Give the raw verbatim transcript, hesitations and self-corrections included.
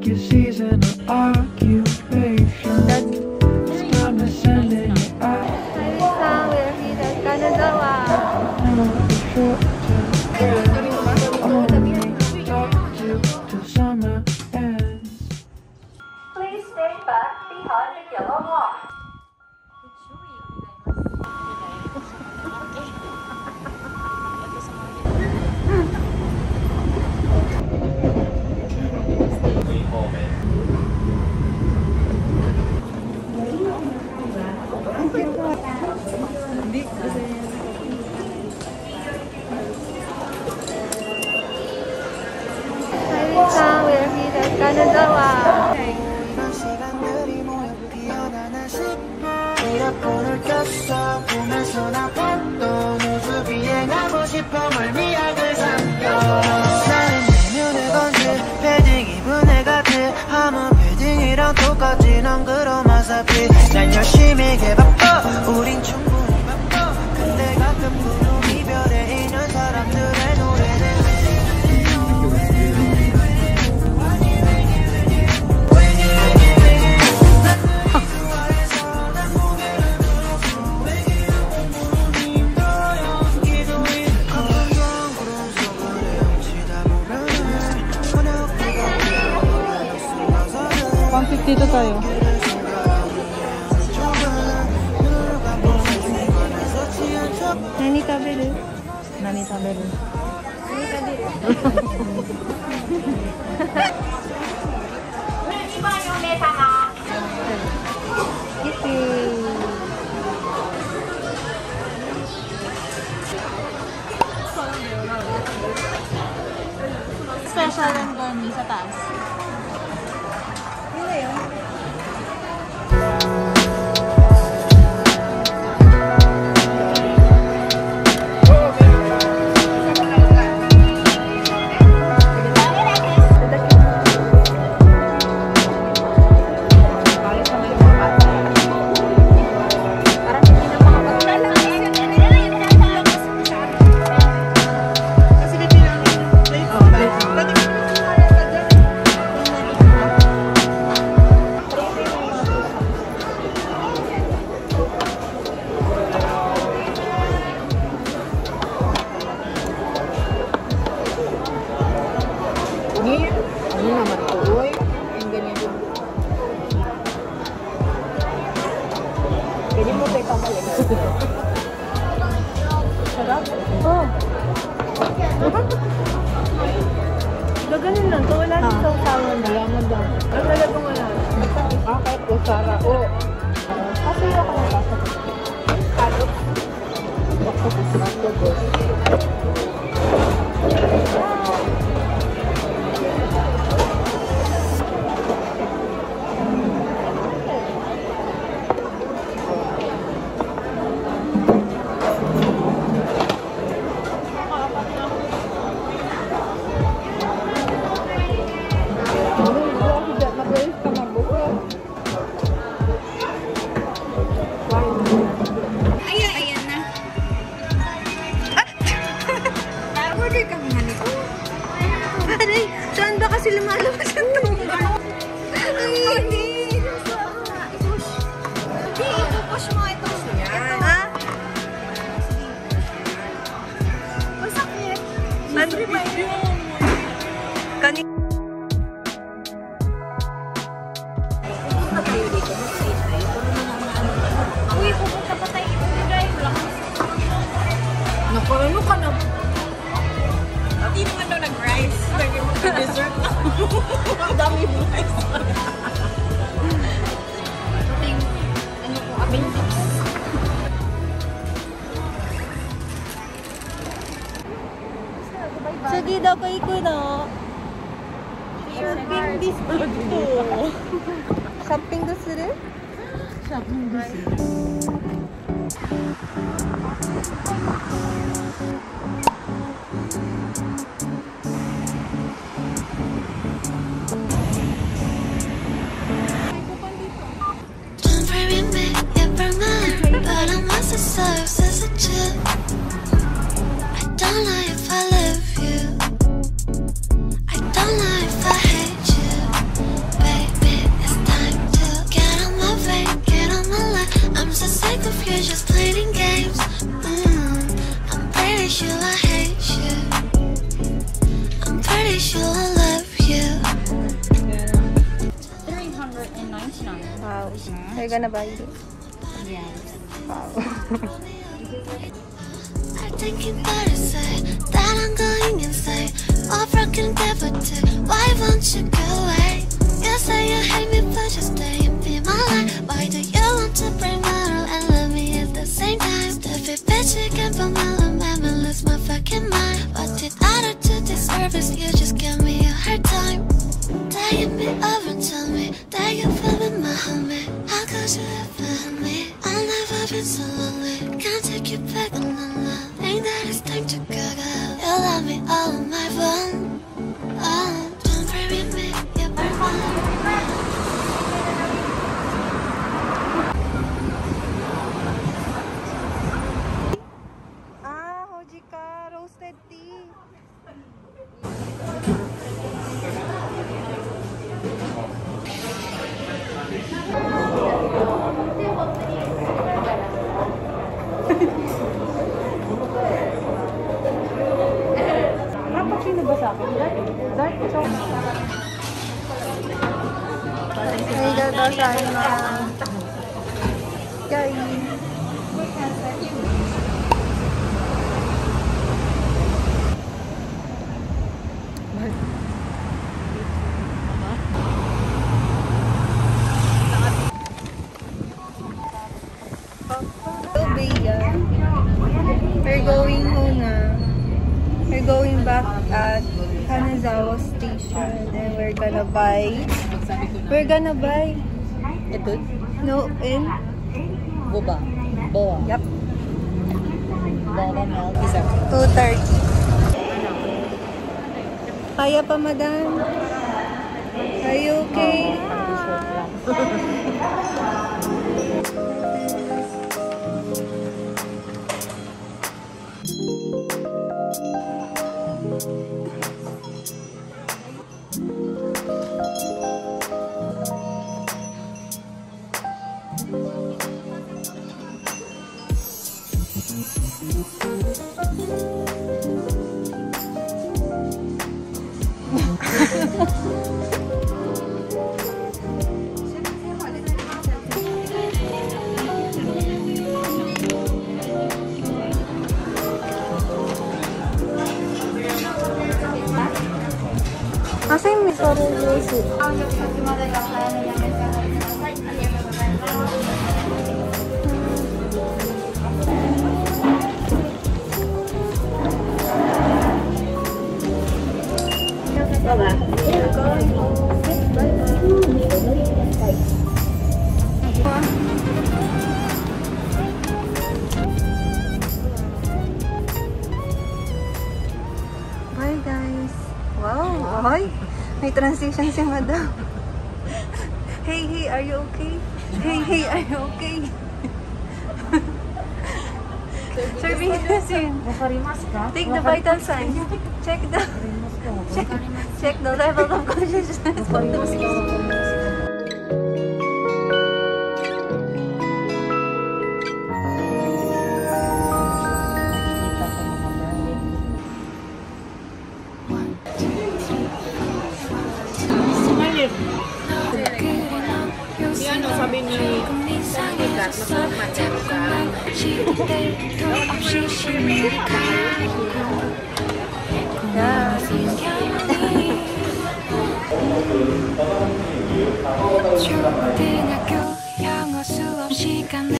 your season of occupation. It's time to send it out. We're here at Kanazawa. Please stand back behind the yellow wall. We're here at Kanazawa. 이어폰을 꼈어 보면서 나 봤던 우주 비행하고 싶어 멀미약을 삼켜 나는 내면을 건질 패딩 입은 애 같아 아무 패딩이랑 똑같지 넌 그럼 어차피 난 열심히 개바빠 우린 충분히 바빠 근데 가끔 그런 이별에 있는 사람들의 노래는 dito tayo. Nani taberu? Nani taberu? Nani taberu? Special lang doon sa taas. Sarap? Oo. Gaganin lang to. Wala nang sausawan na. Wala mo daw. Ang talagang wala. Ah, kahit po Sara. Oo. Kasi ako napasok. Kalo. Octopus. Octopus. Saan ba kasi lumalabas ang tumba? Ay, hindi! I-push. Hindi, i-push mo ito. Ito. Ha? Masakit. Siyempre ba yun? Kani... Pupunta tayo dito. Uy, pupunta pa tayo dito. Naku, ano ka na? Hindi naman daw nag-rice. Lagi mo ka-dessert na. Ang dami mo rice. Ano po, appendix. Sige daw kay ko na. Shopping biscuit to. Shopping do suru? Shopping do suru. We're gonna buy it. Yeah. Wow. Thinking that I say that I'm going insane. All broken devil too. Why won't you go away? You say you hate me, but you stay and be my life. Why do you want to bring my love and love me at the same time? Stupid bitch, you can't put my love and lose my fucking mind. What did I do to deserve this? You just give me a hard time. Taking me over, tell me that you feel with my homie. How could you have found me? I've never been so lonely. Can't take you back on the line. Think that it's time to go, go. You love me all on my phone. Oh, don't worry me, you're Ah, hojika, roasted tea. Cappuccino ba sa akin? Dark chocolate. Ay, daw tayo na. Guys. We're going home na. We're going back at Kanazawa station and we're gonna buy we're gonna buy Ito? no in Boba. Boa. yep Boba milk. Isa. two thirty. Kaya pa, madam? Are you okay? Asa yung may sorong rose? Bye guys. Wow, ay, may transition si madam. Hey, hey, are you okay? Hey, hey, are you okay? Serving. Take the vital signs. Check the check, check the level of consciousness. Ano sabi ni Kat, magmamatero ka. Yeah.